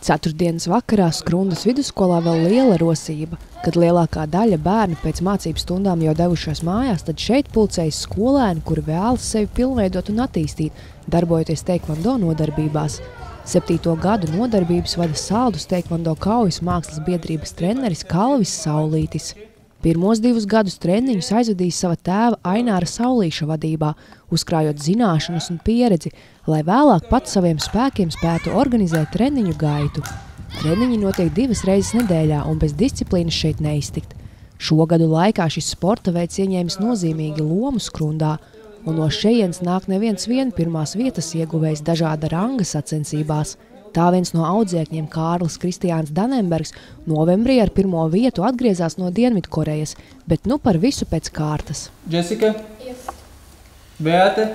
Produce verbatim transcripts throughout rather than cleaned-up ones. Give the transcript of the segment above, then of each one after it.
Ceturtdienas vakarā Skrundas vidusskolā vēl liela rosība. Kad lielākā daļa bērnu pēc mācību stundām jau devušās mājās, tad šeit pulcējas skolēni, kuri vēlas sevi pilnveidot un attīstīt, darbojoties teikvando nodarbībās. Septīto gadu nodarbības vada Saldus teikvando kaujas mākslas biedrības treneris Kalvis Saulītis. Pirmos divus gadus treniņus aizvadījis sava tēva Aināra Saulīša vadībā, uzkrājot zināšanas un pieredzi, lai vēlāk pats saviem spēkiem spētu organizēt treniņu gaitu. Treniņi notiek divas reizes nedēļā un bez disciplīnas šeit neiztikt. Šo gadu laikā šis sporta veids ieņēmis nozīmīgi lomu Skrundā, un no šejienes nāk neviens vien pirmās vietas ieguvējs dažāda ranga sacensībās. Tā viens no audzēkņiem Kārlis Kristiāns Danenbergs novembrī ar pirmo vietu atgriezās no Dienvidkorejas, bet nu par visu pēc kārtas. Jessica? Yes. Beate?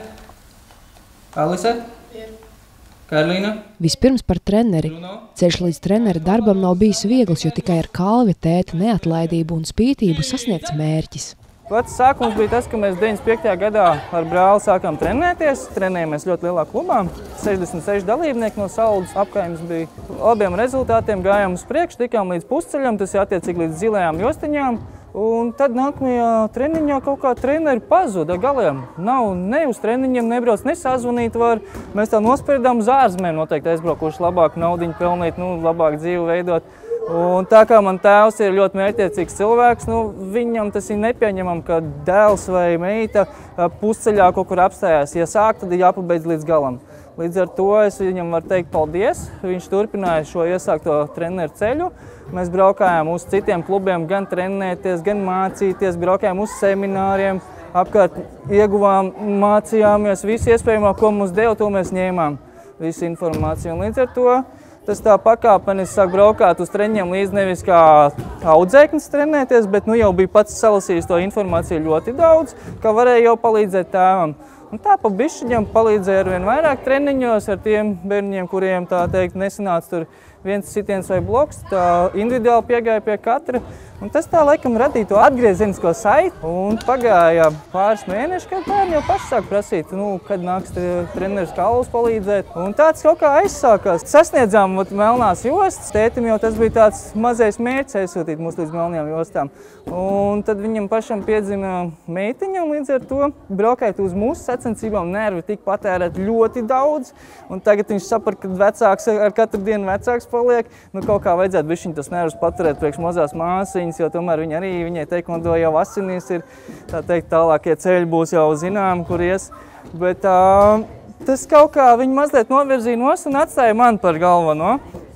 Alise? Yes. Karlīna? Vispirms par treneri. Ceļš līdz trenera darbam nav bijis viegls, jo tikai ar Kalvi, tēta neatlaidību un spītību sasniegts mērķis. Pats sākums bija tas, ka mēs deviņdesmit piektajā gadā ar brāli sākām trenēties. Trenējamies ļoti lielā klubā. sešdesmit seši dalībnieki no Saldus apkaimes bija. Labiem rezultātiem gājām uz priekšu, tikām līdz pusceļam, tas ir attiecīgi līdz zilajām jostiņām. Un tad nākamajā treniņā kaut kā treneri pazuda galiem. Nav ne uz treniņiem nebrauc, ne sazvanīt var. Mēs tā nospiedām uz ārzemēm noteikti aizbraukuši labāk naudiņu pelnīt, nu, labāk dzīvi veidot. Un tā kā man tēvs ir ļoti mērķtiecīgs cilvēks, nu, viņam tas ir nepieņemam, ka dēls vai meita pusceļā kaut kur apstājās. Ja sāk, tad ir jāpabeidz līdz galam. Līdz ar to es viņam varu teikt paldies. Viņš turpināja šo iesākto treneru ceļu. Mēs braukājām uz citiem klubiem, gan trenēties, gan mācīties, braukājām uz semināriem, apkārt ieguvām, mācījāmies, visu iespējamo, ko mums deva, to mēs ņēmām, visu informāciju. Un līdz ar to tas tā pakāpeniski sāk braukāt uz treniņiem līdz nevis kā audzēknis trenēties, bet nu jau bija pats salasījis to informāciju ļoti daudz, ka varēja jau palīdzēt tēvam. Un tā pa bišķiņam palīdzēja ar vien vairāk treniņos ar tiem bērniņiem, kuriem tā teikt nesanāca tur viens sitiens vai bloks, tā individuāli piegāja pie katra. Un tas tā laikam radīja to atgriezenisko saiti. Un pagāja pāris mēneši, kad bērni jau paši sāk prasīt, nu, kad nāks treneris Kalvis palīdzēt. Un tāds kaut kā aizsākās. Sasniedzām vat, melnās jostas. Tētim jau tas bija tāds mazais mērķis aizsūtīt mūs līdz melnajām jostām. Un tad viņam pašam piedzima meitiņa, un līdz ar to braukājot uz mūsu sacensībām nervi tika patērēt ļoti daudz. Un tagad viņš saprat, ka vecāks ar katru dienu vecāks paliek. Nu, kaut kā vajadzētu bišķiņ tos nervus paturēt priekš mazās māsiņas, jo tomēr viņa arī, viņai teikvando jau asinīs ir, tā teikt, tālākie ceļi būs jau zinām, kur ies. Bet tā, tas kaut kā viņa mazliet novirzīja nos un atstāja man par galveno.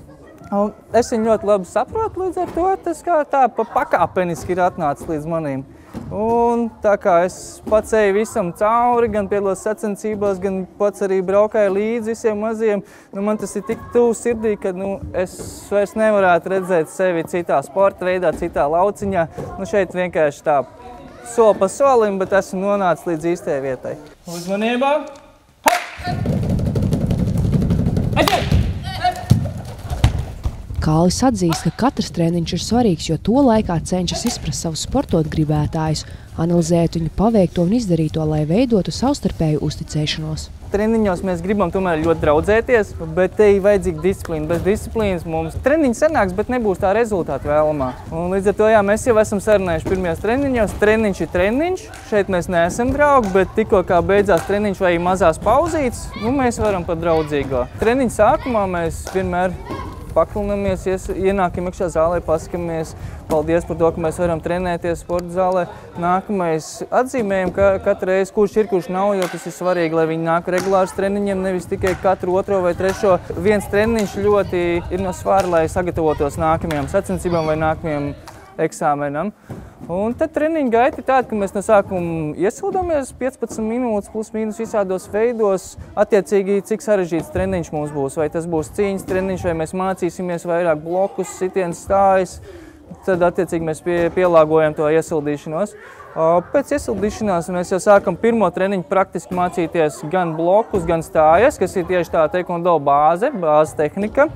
Un es viņu ļoti labi saprotu, līdz ar to tas kā tā pa pakāpeniski ir atnācis līdz manīm. Un tā kā es pats eju visam cauri, gan piedalos sacensībās, gan pats arī braukāju līdzi visiem maziem, nu man tas ir tik tuvu sirdī, ka nu, es vairs nevarētu redzēt sevi citā sporta veidā, citā lauciņā. Nu šeit vienkārši tā soli pa solim, bet esmu nonācis līdz īstajai vietai. Uzmanībā! Kalvis atzīst, ka katrs treniņš ir svarīgs, jo to laikā cenšas izprast savus sportot gribētājus, analizēt viņu paveikto un izdarīto, lai veidotu savstarpēju uzticēšanos. Treniņos mēs gribam tomēr ļoti draudzēties, bet te ir vajadzīga disciplīna. Bez disciplīnas mums treniņš sanāks, bet nebūs tā rezultāta vēlamā. Un līdz ar to, jā, mēs jau esam sarunājuši pirmajos treniņos. Treniņš ir treniņš, šeit mēs neesam draugi, bet tikko kā beidzās treniņš vai mazās pauzītes, nu mēs varam pat draudzīgo. Treniņa sākumā mēs vienmēr paklinamies, ienākam iekšā zālē, pasakamies. Paldies par to, ka mēs varam trenēties sporta zālē. Nākamais atzīmējam, ka katru reizi, kurš ir, kurš nav, jo tas ir svarīgi, lai viņi nāk regulārs treniņiem, nevis tikai katru otro vai trešo. Viens treniņš ļoti ir no svāra, lai sagatavotos nākamajām sacensībām vai nākamajam eksāmenam. Un tad treniņa gaita ir tāda, ka mēs no sākuma iesildāmies piecpadsmit minūtes plus mīnus visādos veidos. Attiecīgi, cik sarežģīts treniņš mums būs. Vai tas būs cīņas treniņš, vai mēs mācīsimies vairāk blokus, sitienas stājas. Tad attiecīgi mēs pie, pielāgojam to iesildīšanos. Pēc iesildīšanās mēs jau sākam pirmo treniņu praktiski mācīties gan blokus, gan stājas, kas ir tieši tā teikvando bāze, bāzes tehnika.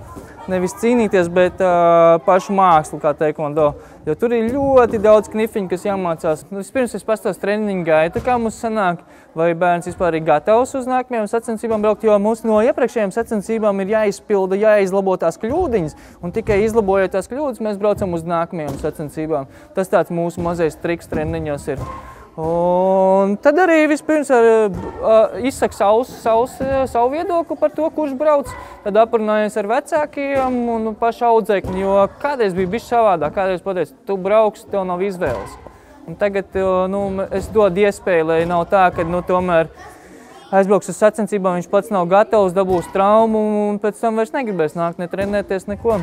nevis cīnīties, bet uh, pašu mākslu, kā taekwondo. Jo tur ir ļoti daudz knifiņu, kas jāmācās. Nu, vispirms es pastāstu treniņu gaitu, kā mums sanāk, vai bērns vispār ir gatavs uz nākamajām sacensībām braukt, jo mums no iepriekšējām sacensībām ir jāizpilda, jāizlabo tās kļūdiņas, un tikai izlabojot tās kļūdas, mēs braucam uz nākamajām sacensībām. Tas tāds mūsu mazais triks treniņos ir. Un tad arī vispirms ar, uh, izsaka savus, savus, savu viedokli par to, kurš brauc. Tad aprunājies ar vecākiem un pašu audzēkņu, jo kādreiz bija bišķi savādāk. Kādreiz pateicu, tu brauks, tev nav izvēles. Un tagad nu, es dodu iespēju, lai nav tā, ka nu, tomēr aizbrauks uz sacensībām, viņš pats nav gatavs, dabūs traumu un pēc tam vairs negribēs nākt, netrenēties neko.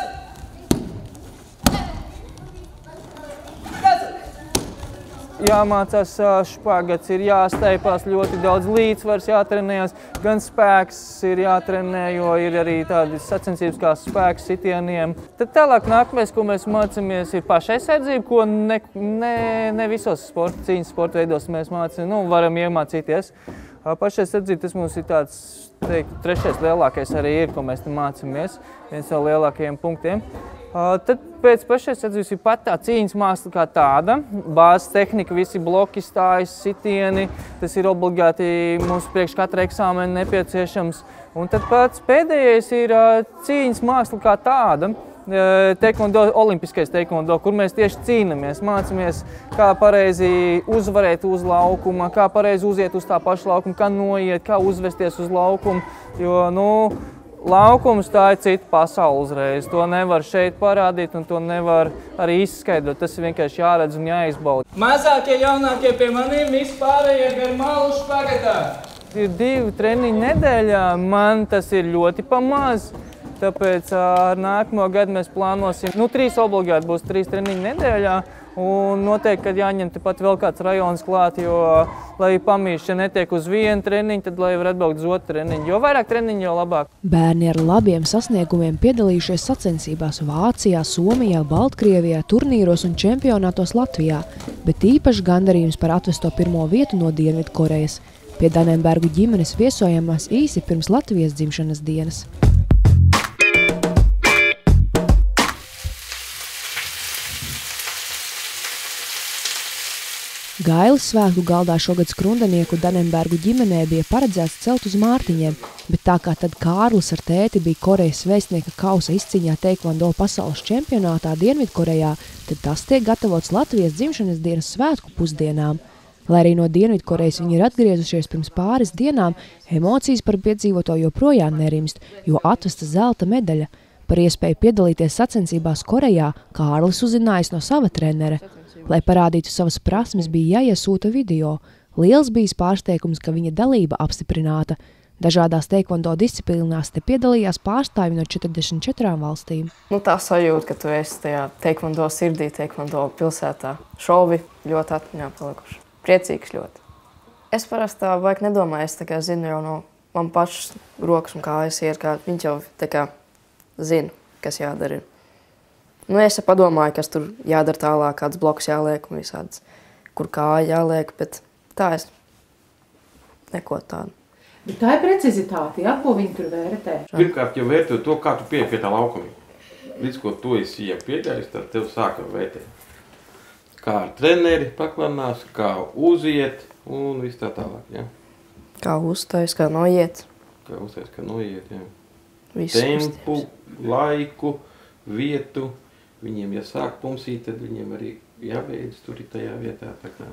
Jāmācās špagats, ir jāsteipās ļoti daudz līdzsvars, jātrenējas, gan spēks ir jātrenē, jo ir arī tādas sacensības kā spēks sitieniem. Tad tālāk nākamais, ko mēs mācāmies, ir pašaizsardzība, ko ne, ne, ne visos sporta, cīņas sporta veidos mēs mācām, nu, varam iemācīties. Pašaizsardzība, tas mums ir tāds, teikt, trešais lielākais arī ir, ko mēs mācāmies, viens no lielākajiem punktiem. Tad pēc pašaizsardzības ir pat tā cīņas māksla kā tāda, bāzes tehnika, visi bloki, stājas, sitieni, tas ir obligāti mums priekš katra eksāmena nepieciešams. Un tad pats pēdējais ir cīņas māksla kā tāda, taekwondo, olimpiskais taekwondo, kur mēs tieši cīnamies, mācāmies, kā pareizi uzvarēt uz laukuma, kā pareizi uziet uz tā paša laukuma, kā noiet, kā uzvesties uz laukumu, jo, nu, laukums tā ir cita pasaule uzreiz. To nevar šeit parādīt un to nevar arī izskaidrot. Tas ir vienkārši jāredz un jāizbauda. Mazākie, jaunākie pie maniem, vispārējie gar malu špagatā. Ir divi treniņi nedēļā, man tas ir ļoti pamaz. Tāpēc ar nākamo gadu mēs plānosim, nu, trīs obligāti būs trīs treniņi nedēļā. Un noteikti, kad jāņem tepat vēl kāds rajons klāt, jo, lai pamīši netiek uz vienu treniņu, tad lai var atbraukt uz otru treniņu. Jo vairāk treniņu, jo labāk. Bērni ar labiem sasniegumiem piedalījušies sacensībās Vācijā, Somijā, Baltkrievijā, turnīros un čempionātos Latvijā, bet īpaši gandarījums par atvesto pirmo vietu no Dienvidkorejas. Pie Danenbergu ģimenes viesojamās īsi pirms Latvijas dzimšanas dienas. Gailes svētku galdā šogad Skrundanieku Danenbergu ģimenē bija paredzēts celt uz Mārtiņiem, bet tā kā tad Kārlis ar tēti bija Korejas vēstnieka kausa izcīņā taekwondo pasaules čempionātā Dienvidkorejā, tad tas tiek gatavots Latvijas dzimšanas dienas svētku pusdienām. Lai arī no Dienvidkorejas viņi ir atgriezušies pirms pāris dienām, emocijas par piedzīvoto joprojām nerimst, jo atvesta zelta medaļa. Par iespēju piedalīties sacensībās Korejā Kārlis uzzinājis no sava trenera. Lai parādītu savas prasmes, bija jāiesūta video. Liels bijis pārsteigums, ka viņa dalība apstiprināta. Dažādās taekwondo disciplīnās te piedalījās pārstāvji no četrdesmit četrām valstīm. Nu, tā sajūta, ka tu esi tajā taekwondo sirdī, taekwondo pilsētā. Šovi ļoti atmiņā palikuši. Priecīgs ļoti. Es parasti tā vajag nedomāju, es tā kā zinu jau no man pašas rokas un kājas iet, kā viņš jau tā kā zina, kas jādara. Nu, es padomāju, kas tur jādara tālāk, kāds bloks jāliek un visāds, kur kāja jāliek, bet tā es neko tādu. Bet tā ir precizitāte, ja, ko viņi tur vērtē? Pirmkārt jau vērtē to, kā tu pieeji pie tā laukuma. Līdz ko tu esi jau piegājis, tad tev sāka vērtēt. Kā ar treneri paklanās, kā uziet un viss tā tālāk, ja. Kā uztais, kā noiet. Kā uztais, kā noiet, ja. Visu Tempu, laiku, vietu. Viņiem, ja sāk pumsīt, tad viņiem arī jābeidz tur tajā vietā, tā kā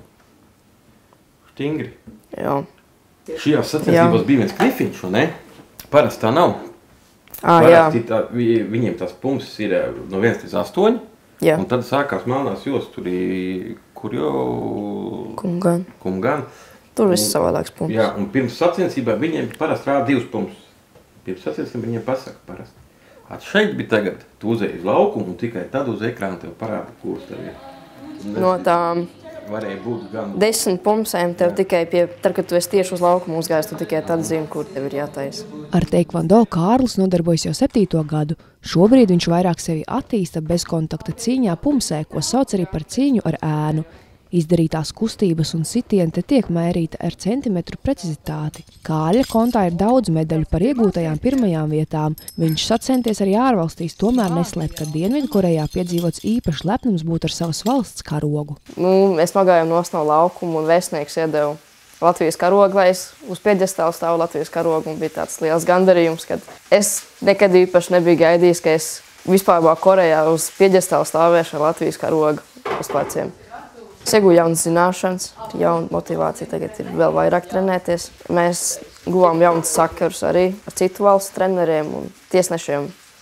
štingri. Jā. Šajās sacensībās bija viens knifiņš, ne? Parasti tā nav. À, Parasti tā, viņiem tās pumses ir no viens līdz astoņi, jā. Un tad sākās melnās jos, tur ir, kur jau... Kumgan. Kumgan. Tur viss savādāks pumses. Jā, un pirms sacensībām viņiem parasti rāda divas pumses. Pirms sacensībām viņiem pasaka parasti. At šeit bija tagad, tu uzēji uz laukumu un tikai tad uz ekrāna tev parāda, kuras tev ir. No tām varēja būt gan... desmit pumsēm tev jā. Tikai pie, tad, kad tu esi tieši uz laukumu uzgājis, tu tikai tad zini, kur tev ir jātais. Ar taekwondo Kārlis nodarbojas jau septīto gadu. Šobrīd viņš vairāk sevi attīsta bezkontakta cīņā pumsē, ko sauc arī par cīņu ar ēnu. Izdarītās kustības un sitieni te tiek mērīta ar centimetru precizitāti. Kāļa kontā ir daudz medaļu par iegūtajām pirmajām vietām. Viņš sacenties arī ārvalstīs, tomēr neslēp, ka Dienvidkorejā piedzīvots īpašs lepnums būt ar savas valsts karogu. Nu, mēs nogājām nost no laukuma un vēstnieks iedeva Latvijas karogu, lai es uz pjedestāla stāvu Latvijas karogu. Un bija tāds liels gandarījums, kad es nekad īpaši nebiju gaidījis, ka es vispār Korejā uz pjedestāla stāvēšu ar Latvijas karogu uz pleciem. Es iegūju jaunas zināšanas, jauna motivācija tagad ir vēl vairāk trenēties. Mēs guvām jaunas sakarus arī ar citu valstu treneriem un tiesnešiem,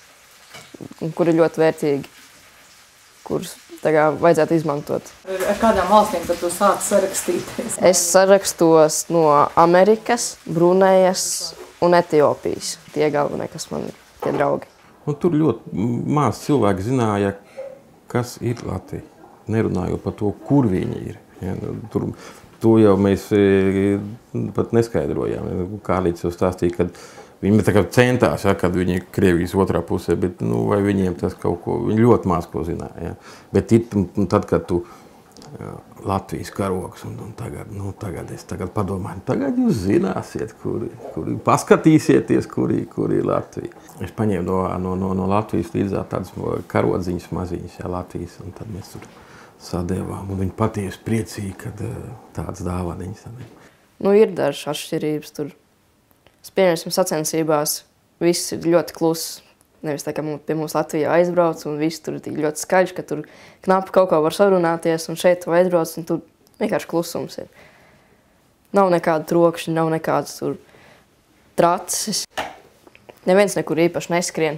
kuri ir ļoti vērtīgi, kurus tagad vajadzētu izmantot. Ar kādām valstīm tad tu sāc sarakstīties? Es sarakstos no Amerikas, Brunejas un Etiopijas. Tie galvenie, kas man ir, tie draugi. Un tur ļoti maz cilvēki zināja, kas ir Latvija. Nerunājot par to, kur viņi ir. Ja, tur, to jau mēs e, pat neskaidrojām. Kārlīts jau stāstīja, ka viņi tā kā centās, ja, kad viņi ir Krievijas otrā pusē, bet nu, vai viņiem tas kaut ko, viņi ļoti maz ko zināja. Ja. Bet ir, tad, kad tu ja, Latvijas karogs, un, un tagad, nu, tagad es tagad padomāju, tagad jūs zināsiet, kur, kur paskatīsieties, kur, kur ir Latvija. Es paņēmu no, no, no, no Latvijas līdzā tādas karodziņas maziņas, ja, Latvijas, un tad mēs tur sadēvām, un viņi patiesi priecīgi, kad tādas dāvaniņas. Nu, ir dažas atšķirības tur. Es pieņemsim sacensībās, viss ir ļoti kluss. Nevis tā, ka pie mums Latvijā aizbrauc, un viss tur ir ļoti skaļš, ka tur knapi kaut kā var sarunāties, un šeit tu aizbrauc, un tur vienkārši klusums ir. Nav nekāda trokšņa, nav nekādas tur traces. Neviens nekur īpaši neskrien.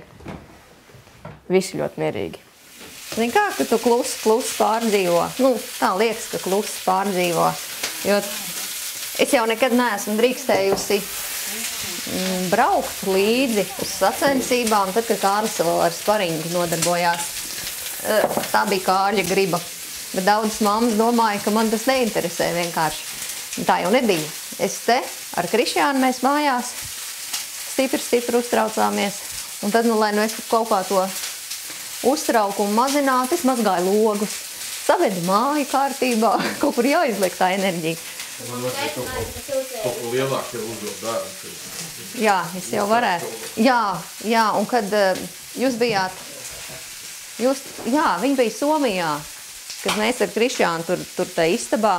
Visi ļoti mierīgi. Zini kā, ka tu klusi, klusi pārdzīvo. Nu, tā liekas, ka klusi pārdzīvo. Jo es jau nekad neesmu drīkstējusi mm, braukt līdzi uz sacensībām, tad, kad Kārlis vēl ar sparingu nodarbojās. Tā bija Kārļa griba. Bet daudzas mammas domāja, ka man tas neinteresē vienkārši. Tā jau nebija. Es te ar Krišjānu mēs mājās stipri, stipri uztraucāmies. Un tad, nu, lai nu es kaut kā to uztraukumu mazinātu, es mazgāju logus, savedu māju kārtībā, kaut kur jāizliek tā enerģija. Man vajag kaut ko, kaut ko lielāk jau uzdot darbu. Jā, es jau varētu. Jā, jā, un kad uh, jūs bijāt, jūs, jā, viņi bija Somijā, kad mēs ar Krišjānu tur, tur tā istabā,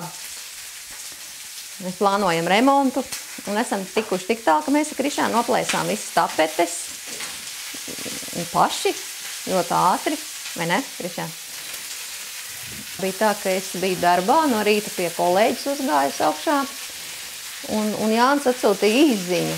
mēs plānojam remontu, un esam tikuši tik tā, ka mēs ar Krišjānu noplēsām visas tapetes, un paši, ļoti ātri, vai ne, Krišjān? Bija tā, ka es biju darbā, no rīta pie kolēģis uzgājus augšā, un, un Jānis atsūtīja īsziņu.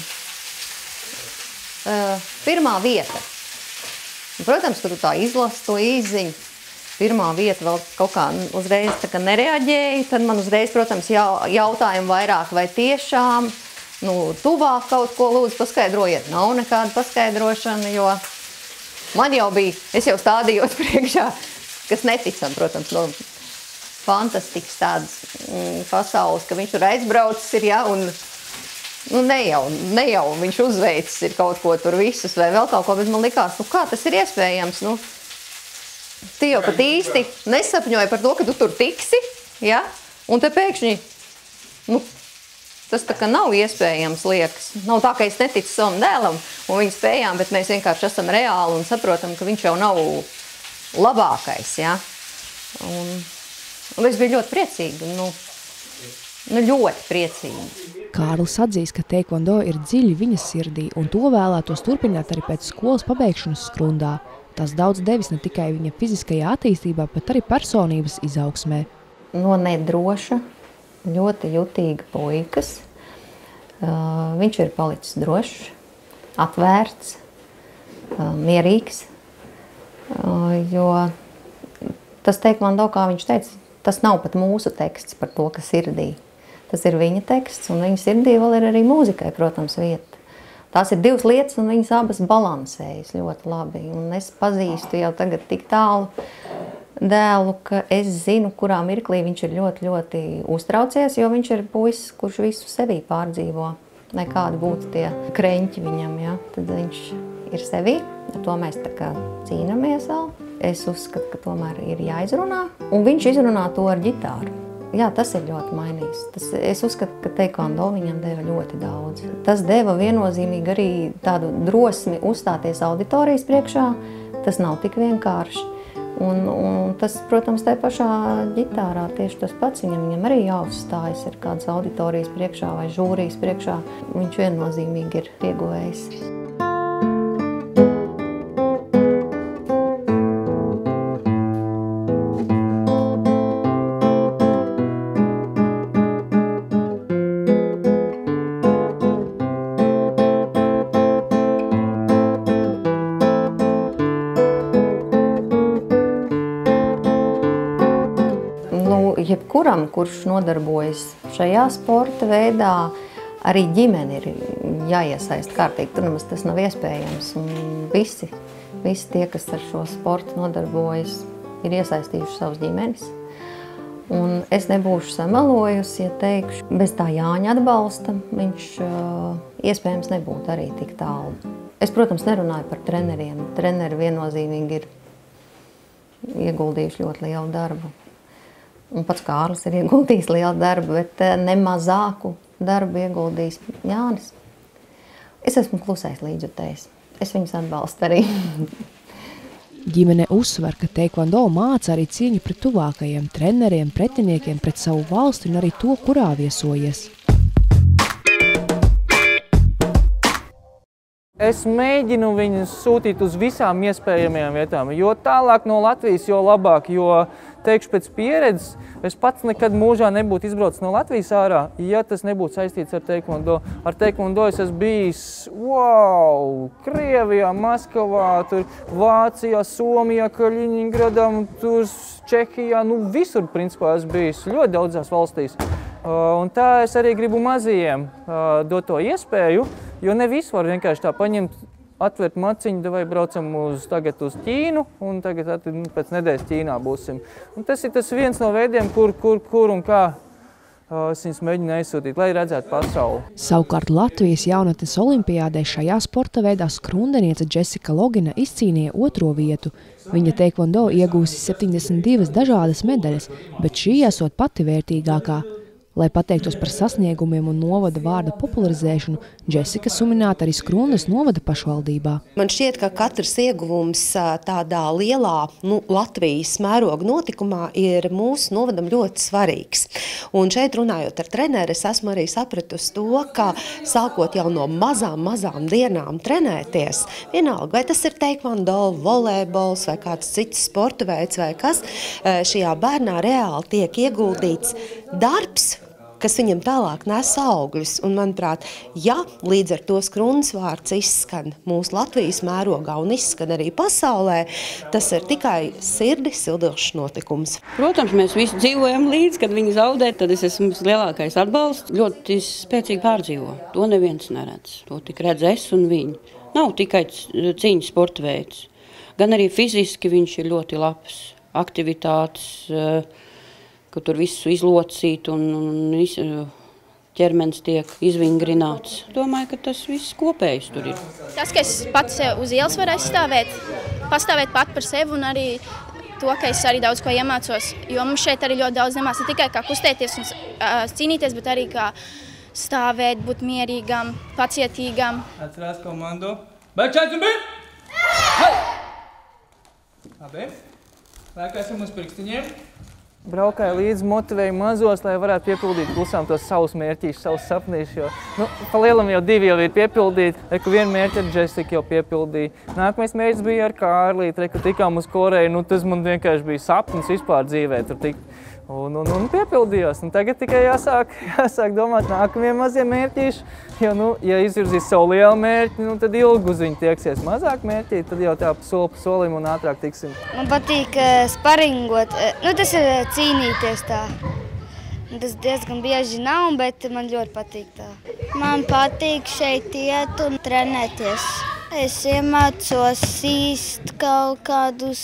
Uh, pirmā vieta. Un, protams, ka tu tā izlasi to īsziņu. Pirmā vieta vēl kaut kā uzreiz tā kā nereaģēja, tad man uzreiz, protams, jau, jautājumi vairāk, vai tiešām, nu, tuvāk kaut ko lūdzu paskaidrojiet. Nav nekāda paskaidrošana, jo man jau bija, es jau stādījos priekšā, kas neticam, protams, no fantastikas tādas mm, pasaules, ka viņš tur aizbraucis ir, ja, un nu, ne jau, ne jau viņš uzveicis ir kaut ko tur visus vai vēl kaut ko, bet man likās, nu kā tas ir iespējams, nu, tu jau pat īsti nesapņoji par to, ka tu tur tiksi, ja, un te pēkšņi, nu, tas tā kā nav iespējams, liekas. Nav tā, ka es neticu savam dēlam un viņa spējām, bet mēs vienkārši esam reāli un saprotam, ka viņš jau nav labākais, ja? Un, un es biju ļoti priecīga, nu, nu ļoti priecīga. Kārlis atzīst, ka taekwondo ir dziļi viņa sirdī un to vēlētos turpināt arī pēc skolas pabeigšanas Skrundā. Tas daudz devis ne tikai viņa fiziskajā attīstībā, bet arī personības izaugsmē. No nedroša, ļoti jutīga puikas. Uh, viņš ir palicis drošs, atvērts, uh, mierīgs, uh, jo tas taekwondo, kā viņš teica, tas nav pat mūsu teksts par to, kas sirdī. Tas ir viņa teksts, un viņa sirdī vēl ir arī mūzikai, protams, vieta. Tās ir divas lietas, un viņas abas balansējas ļoti labi. Un es pazīstu jau tagad tik tālu dēlu, ka es zinu, kurā mirklī viņš ir ļoti, ļoti uztraucies, jo viņš ir puisis, kurš visu sevī pārdzīvo. Nekādi būtu tie kreņķi viņam, ja? Tad viņš ir sevī, ar to mēs tā kā cīnamies vēl. Es uzskatu, ka tomēr ir jāizrunā, un viņš izrunā to ar ģitāru. Jā, tas ir ļoti mainījis. Tas, es uzskatu, ka taekwondo viņam deva ļoti daudz. Tas deva viennozīmīgi arī tādu drosmi uzstāties auditorijas priekšā. Tas nav tik vienkārši. Un, un tas, protams, tai pašā ģitārā tieši tas pats. Viņam, viņam arī jāuzstājas ir kādas auditorijas priekšā vai žūrijas priekšā. Viņš viennozīmīgi ir ieguvējis. Jebkuram, kurš nodarbojas šajā sporta veidā, arī ģimene ir jāiesaist kārtīgi. Tur nemaz tas nav iespējams. Un visi, visi tie, kas ar šo sportu nodarbojas, ir iesaistījuši savus ģimenes. Un es nebūšu samelojusi, ja teikšu, bez tā Jāņa atbalsta viņš iespējams nebūtu arī tik tālu. Es, protams, nerunāju par treneriem. Treneri viennozīmīgi ir ieguldījuši ļoti lielu darbu. Un pats Kārlis ir ieguldījis lielu darbu, bet ne mazāku darbu ieguldījis Jānis. Es esmu klusais līdzjutējs. Es viņus atbalstu arī. Ģimene uzsver, ka taekwondo māca arī cieņu pret tuvākajiem treneriem, pretiniekiem, pret savu valsti un arī to, kurā viesojies. Es mēģinu viņus sūtīt uz visām iespējamajām vietām, jo tālāk no Latvijas, jo labāk, jo, teikšu, pēc pieredzes, es pats nekad mūžā nebūtu izbraucis no Latvijas ārā, ja tas nebūtu saistīts ar taekwondo. Ar taekwondo es esmu bijis, wow, Krievijā, Maskavā, tur Vācijā, Somijā, Kaļiņingradam, tur Čehijā, nu visur, principā, esmu bijis ļoti daudzās valstīs. Un tā es arī gribu mazajiem dot to iespēju, jo ne visu var vienkārši tā paņemt, atvērt maciņu, vai braucam uz, tagad uz Ķīnu, un tagad nu, pēc nedēļas Ķīnā būsim. Un tas ir tas viens no veidiem, kur, kur, kur un kā es viņus mēģinu aizsūtīt, lai redzētu pasauli. Savukārt Latvijas jaunatnes olimpiādē šajā sporta veidā skrundeniece Džesika Logina izcīnīja otro vietu. Viņa taekwondo iegūsi septiņdesmit divas dažādas medaļas, bet šī esot pati vērtīgākā. Lai pateiktos par sasniegumiem un novada vārda popularizēšanu, Džesika sumināta arī Skrundas novada pašvaldībā. Man šķiet, ka katrs ieguvums tādā lielā nu, Latvijas mēroga notikumā ir mūsu novadam ļoti svarīgs. Un šeit runājot ar treneri, es esmu arī sapratusi to, ka sākot jau no mazām, mazām dienām trenēties, vienalga, vai tas ir taekwondo, volejbols vai kāds cits sporta veids vai kas, šajā bērnā reāli tiek ieguldīts darbs, kas viņam tālāk nes augļus. Un, manuprāt, ja līdz ar to Skrundas vārds izskan mūsu Latvijas mērogā un izskan arī pasaulē, tas ir tikai sirdi sildošs notikums. Protams, mēs visi dzīvojam līdz, kad viņi zaudē, tad es esmu lielākais atbalsts. Ļoti spēcīgi pārdzīvo. To neviens neredz. To tik redz es un viņi. Nav tikai cīņas sporta veids. Gan arī fiziski viņš ir ļoti labs. Aktivitātes, ka tur visu izlocīt un, un ķermenis tiek izvingrināts. Domāju, ka tas viss kopējs tur ir. Tas, ka es pats uz ielas varu aizstāvēt, pastāvēt pat par sevi un arī to, ka es arī daudz ko iemācos. Jo mums šeit arī ļoti daudz nemāc, ne tikai kā kustēties un uh, cīnīties, bet arī kā stāvēt, būt mierīgam, pacietīgam. Atcerās komandu. Bet četri un bija! Hai! Labi. Lēkāsim uz pirkstiņiem. Braukāju līdzi, motivēju mazos, lai varētu piepildīt klusām tos savus mērķīšus, savus sapnīšus. Jo, nu, pa lielam jau divi jau ir piepildīti. Reku vienu mērķi ar Džesiku jau piepildīja. Nākamais mērķis bija ar Kārlīti. Reku tikām uz Koreju. Nu, tas man vienkārši bija sapnis vispār dzīvē tur tikt. Un, un, un piepildījos. Un tagad tikai jāsāk, jāsāk domāt nākamie mazie mērķīši. Jo, nu, ja izvirzīs savu lielu mērķi, nu, tad ilgu uz viņu tieksies mazāk mērķī, tad jau tā pa soli pa solim un ātrāk tiksim. Man patīk uh, sparingot. Nu, tas ir uh, cīnīties tā. Tas diezgan bieži nav, bet man ļoti patīk tā. Man patīk šeit iet un trenēties. Es iemācos īst kaut kādus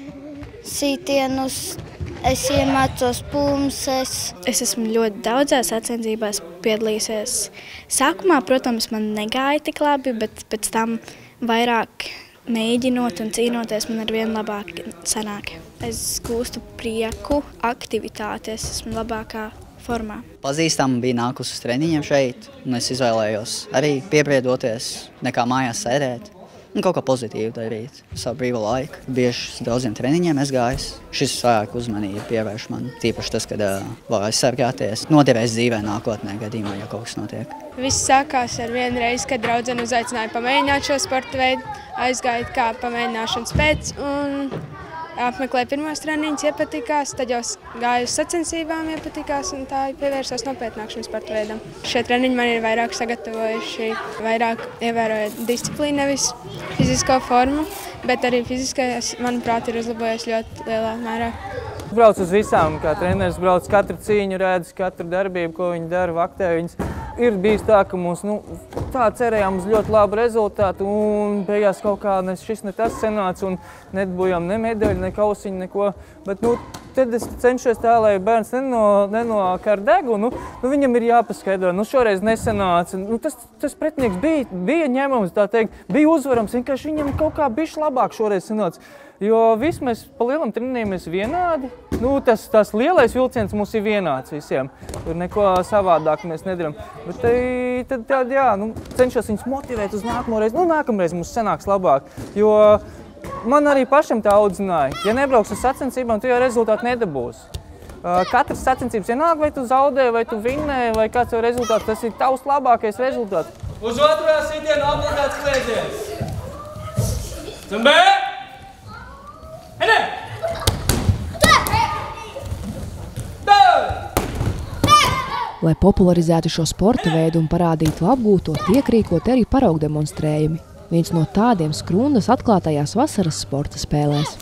sītienus. Es iemācos pulmses. Es esmu ļoti daudzās sacensībās piedalījusies. Sākumā, protams, man negāja tik labi, bet pēc tam vairāk mēģinot un cīnoties, man ar vien labāk sanāk. Es gūstu prieku, aktivitātes, esmu labākā formā. Pazīstama bija nākus uz treniņiem šeit, un es izvēlējos arī piebriedoties, nekā mājās sēdēt. Un kaut kā pozitīvi darīt savu brīvo laiku. Bieži uz daudziem treniņiem es gājis. Šis vairāk uzmanību pievērš man. Tīpaši tas, kad uh, var aizsargāties. Noderēs dzīvē nākotnē gadījumā, ja kaut kas notiek. Viss sākās ar vienu reizi, kad draudzene uzaicināja pamēģināt šo sporta veidu. Aizgāju kā pamēģināšanas pēc un apmeklēju pirmos treniņus, iepatikās, tad jau gāju uz sacensībām, iepatikās un tā pievērsos nopietnāk šim sporta veidam. Šie treniņi man ir vairāk sagatavojuši, vairāk ievērojot disciplīnu, nevis fizisko formu, bet arī fiziskais, manuprāt, ir uzlabojies ļoti lielā mērā. Brauc uz visām, kā treneris brauc katru cīņu, redz katru darbību, ko viņi dara, vaktē viņas. Ir bijis tā, ka mums nu, tā cerējām uz ļoti labu rezultātu un beigās kaut kā ne šis, ne tas sanāca un nedabūjām ne medaļu, ne kausiņu, neko. Bet nu, tad es cenšos tā, lai bērns neno, nenokar degunu, nu, viņam ir jāpaskaidro. Nu, šoreiz nesanāca. Nu, tas, tas pretinieks bija, bija ņemams, tā teikt, bija uzvarams, vienkārši viņam kaut kā bišķi labāk šoreiz sanāca. Jo viss mēs pa lielam trenējamies vienādi. Nu, tas, tas lielais vilciens mums ir vienāds visiem. Tur neko savādāk mēs nedaram. Bet tad, tad jā, nu, cenšos viņus motivēt uz nākamo reizi. Nu, nākamreiz mums sanāks labāk. Jo man arī pašam tā audzināja. Ja nebrauks uz sacensībām, tu jau rezultātu nedabūsi. Katras sacensības vienalga, vai tu zaudē, vai tu vinnē, vai kāds jau rezultāts. Tas ir tavs labākais rezultāts. Uz otrā sitienu obligāts klēdziens. Zambē! Lai popularizētu šo sporta veidu un parādītu apgūto, tiek rīkoti arī paraugdemonstrējumi. Viens no tādiem Skrundas atklātajās vasaras sporta spēlēs.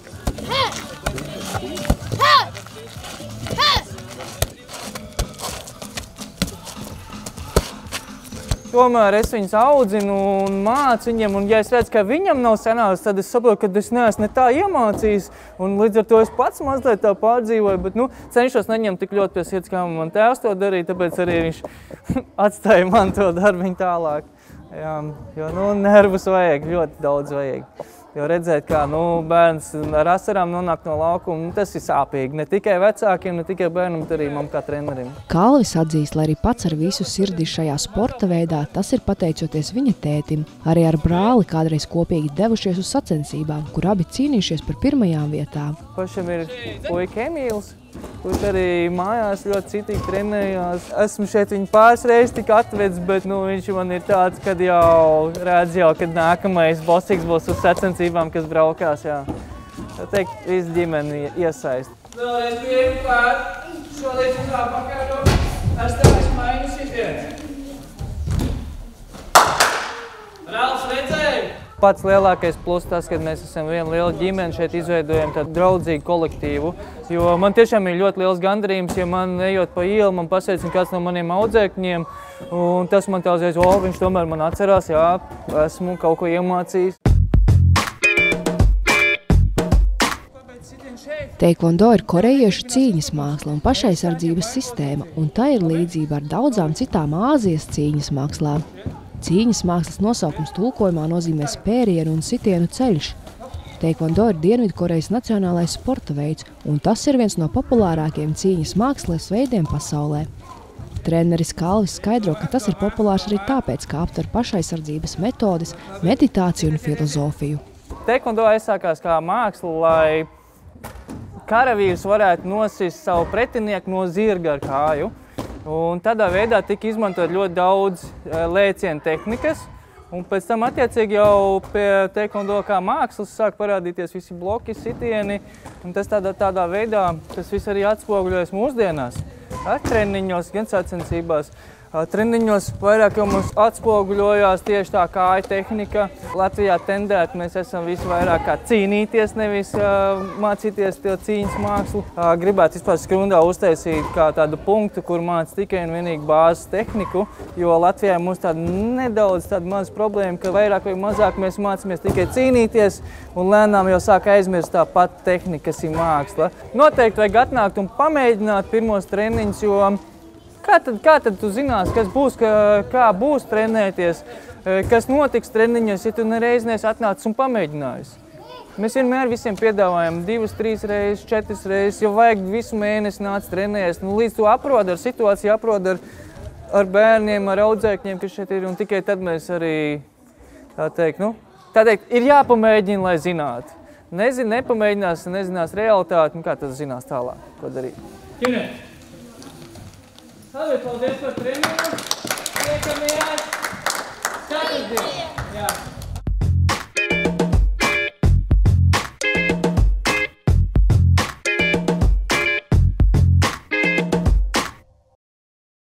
Tomēr es viņus audzinu un mācu viņiem, un ja es redzu, ka viņam nav sanācis, tad es saprotu, ka es neesmu ne tā iemācījis, un līdz ar to es pats mazliet tā pārdzīvoju, bet nu, cenšos neņemt tik ļoti pie sirds, kā man tēvs to darīja, tāpēc arī viņš atstāja man to darbiņu tālāk. Jā, jo nu, nervus vajag, ļoti daudz vajag. Jo redzēt, kā nu, bērns ar asarām nonāk no laukuma, nu, tas ir sāpīgi. Ne tikai vecākiem, ne tikai bērnam, bet arī man kā trenerim. Kalvis atzīst, lai arī pats ar visu sirdi šajā sporta veidā, tas ir pateicoties viņa tētim. Arī ar brāli kādreiz kopīgi devušies uz sacensībām, kur abi cīnījušies par pirmajām vietām. Pašam ir puika Emīls, kurš arī mājās ļoti citīgi trenējās. Esmu šeit viņu pāris reizes tik atvedis, bet nu, viņš man ir tāds, kad jau redz jau, kad nākamais bosīgs būs uz sacensībām, kas braukās. Jā. Tā teikt, visu ģimeni iesaist. Vēlreiz pieeju pār, šolīdz uz apakaļo, es tev esmu mainu sitienu. Rāls redzēju! Pats lielākais plus tas, ka mēs esam viena liela ģimene, šeit izveidojam tādu draudzīgu kolektīvu. Jo man tiešām ir ļoti liels gandarījums, ja man ejot pa ielu, man pasveicina kāds no maniem audzēkņiem. Un tas man tā uzreiz, o, viņš tomēr man atcerās, jā, esmu kaut ko iemācījis. Taekwondo ir korejiešu cīņas māksla un pašaizsardzības sistēma, un tā ir līdzība ar daudzām citām Āzijas cīņas mākslām. Cīņas mākslas nosaukums tulkojumā nozīmē spērienu un sitienu ceļš. Taekwondo ir Dienvidkorejas nacionālais sporta veids, un tas ir viens no populārākajiem cīņas mākslas veidiem pasaulē. Treneris Kalvis skaidro, ka tas ir populārs arī tāpēc, ka aptver pašaizsardzības metodes, meditāciju un filozofiju. Taekwondo aizsākās kā māksla, lai karavīrs varētu nosist savu pretinieku no zirga ar kāju. Un tādā veidā tika izmantot ļoti daudz lēcienu tehnikas, un pēc tam attiecīgi jau pie taekwondo kā mākslas sāk parādīties visi bloki, sitieni, un tas tādā, tādā veidā, tas viss arī atspoguļojas mūsdienās. Ar treniņos, gan sacensībās. Treniņos vairāk jau mums atspoguļojās tieši tā kāja tehnika. Latvijā tendēt mēs esam visi vairāk kā cīnīties, nevis uh, mācīties to cīņas mākslu. Uh, gribētu vispār Skrundā uztaisīt kā tādu punktu, kur māc tikai un vienīgi bāzes tehniku, jo Latvijā mums tāda nedaudz tāda maza problēma, ka vairāk vai mazāk mēs mācāmies tikai cīnīties un lēnām jau sāk aizmirst tā pat tehnika, kas ir māksla. Noteikti vajag atnākt un pamēģināt pirmos treniņus, jo Kā tad, kā tad tu zinās, kas būs, kā, kā būs trenēties? kas notiks treniņos, ja tu nereiz neesi atnācis un pamēģinājis. Mēs vienmēr visiem piedāvājam divas, trīs reizes, četras reizes, jo vajag visu mēnesi nāc trenējies. Nu, līdz to aprod ar situāciju, aprod ar, ar bērniem, ar audzēkņiem, kas šeit ir, un tikai tad mēs arī, tā teikt, nu, tā teikt, ir jāpamēģina, lai zinātu. Nezin, nepamēģinās, nezinās realitāti, un kā tas zinās tālāk, ko darīt. Ģimene! Labi, paldies par treniņu! Tiekamies! Skatās dienu! Jā.